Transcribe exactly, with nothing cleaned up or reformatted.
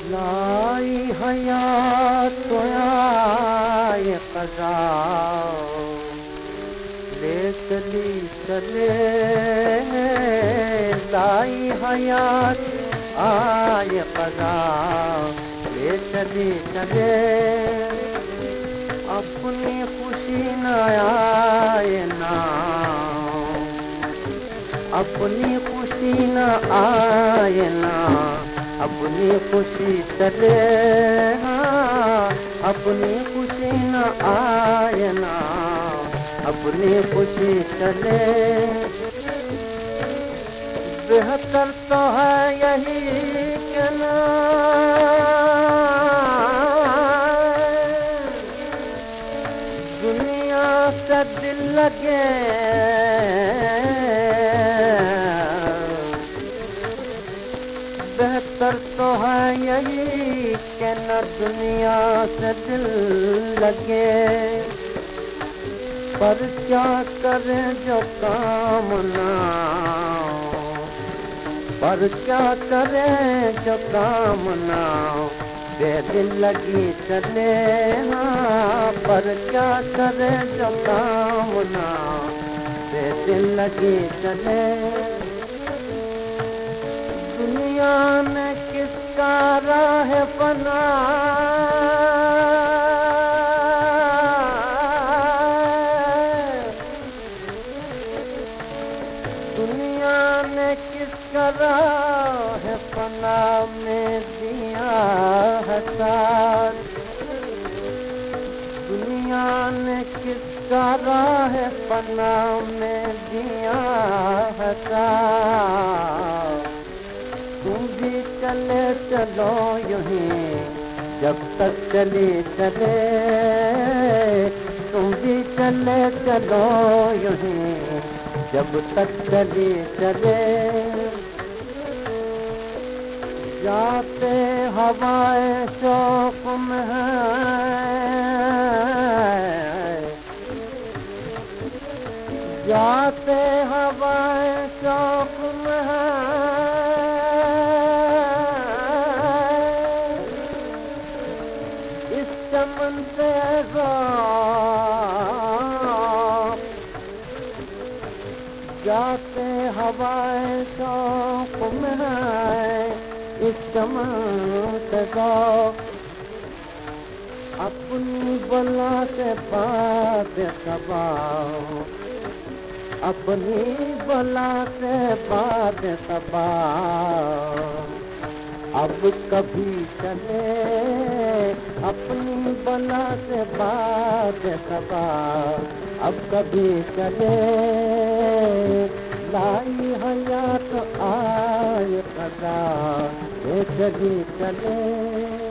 لائی حیات تو آئے قضا لے چلی چلے لائی حیات آئے قضا لے چلی چلے اپنی خوشی نہ آئے نا اپنی خوشی نہ آئے نا اپنی خوشی چلے اپنی خوشی نہ آئے نا اپنی خوشی چلے بہتر تو ہے یہی کہ نا دنیا سے دل لگے بہتر تو ہے یہی کہ نہ دنیا سے دل لگے پر کیا کرے جو کام نہ پر کیا کرے جو کام نہ بے دل لگی چلے پر کیا کرے جو کام نہ بے دل لگی چلے دنیا میں کس کا راہ فنا دنیا نے کس کا راہ فنا میں دیا ہے ساتھ دنیا نے کس کا راہ فنا میں دیا ہے ساتھ تم بھی چلے چلو یوں ہی جب تک چلی چلے تم بھی چلے چلو یوں ہی جب تک چلی چلے جاتے ہوائے شوق میں جاتے ہوائے شوق میں اس چمن سے ذوق جاتے ہوائے شوق میں اس چمن سے ذوق اپنی بلا سے بات سباؤ اپنی بلا سے بات سباؤ اب کبھی چلے اپنی بلا سے بات سباؤ اب کبھی چلے لائی حیات آئے قضا لے چلی چلے